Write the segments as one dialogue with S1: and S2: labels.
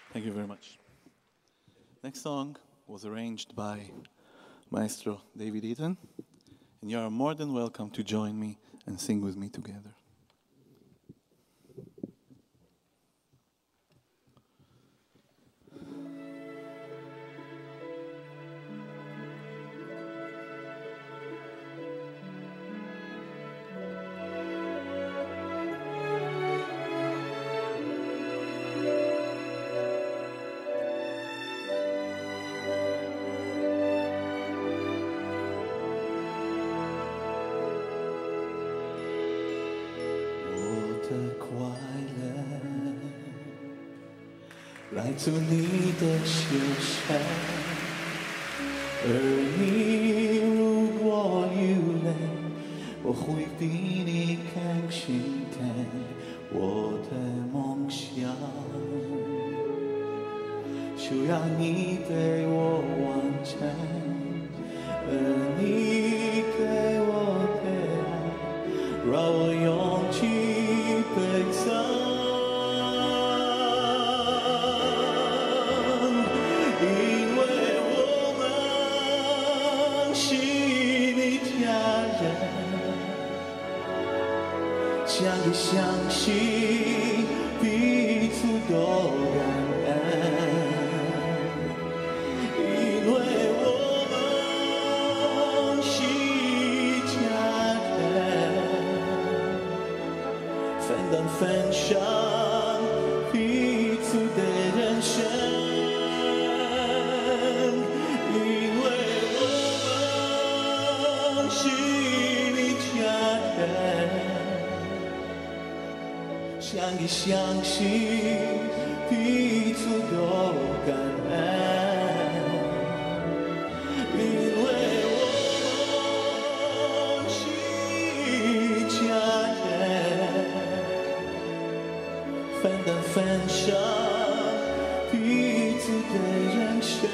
S1: Thank you very much. Next song was arranged by Maestro David Eaton, and you are more than welcome to join me and sing with me together.
S2: 来自你的修善，而你如果有泪，我会比你更心疼我的梦想，就要你被我完成，而你给我的爱，让我勇气悲伤。相依相惜，彼此都感恩，因为我们是一家人，分担分享彼此的人生，因为我们是一家人。相依相惜，彼此都感恩，因为我们是一家人，分担分享彼此的人生。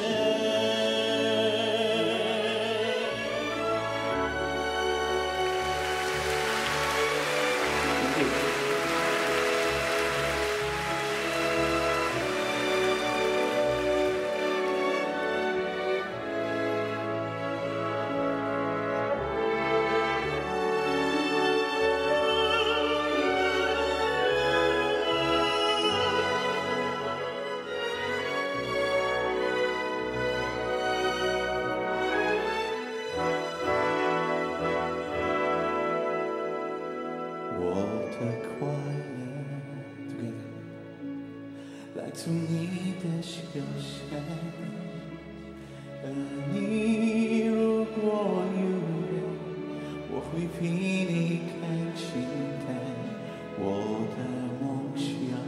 S2: 来自你的修善，而你如果有泪，我会比你更心疼我的梦想，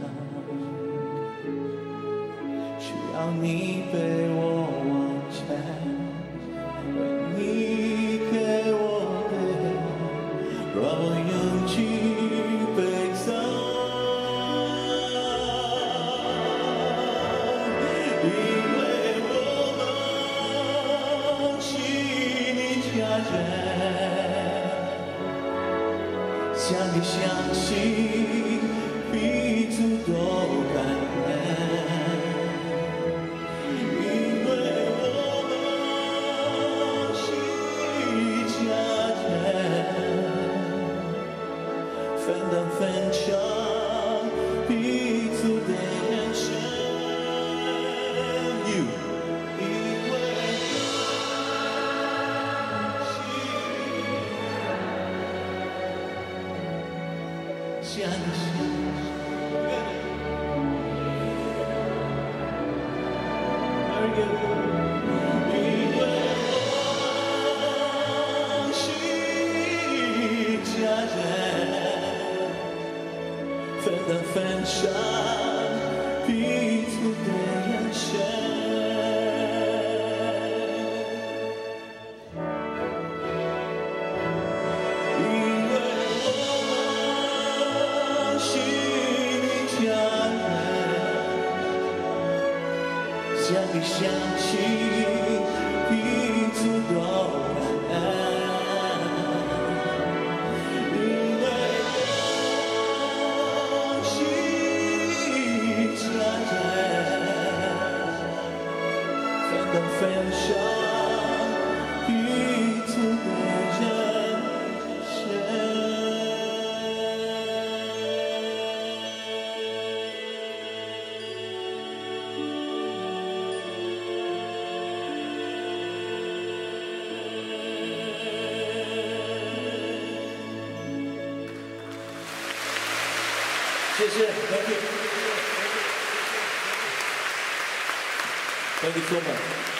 S2: 需要你被我完成，而你给我的，让我勇气悲伤。相依相惜，彼此都感恩，因为我们是一家人，分担分享彼此的人生。相依相惜，因为我们是一家人，分担分享彼此的人生。相依相惜，彼此都感恩，因为我是一家人， 分享彼此的人生。谢谢 ，Thank you，Thank you so much。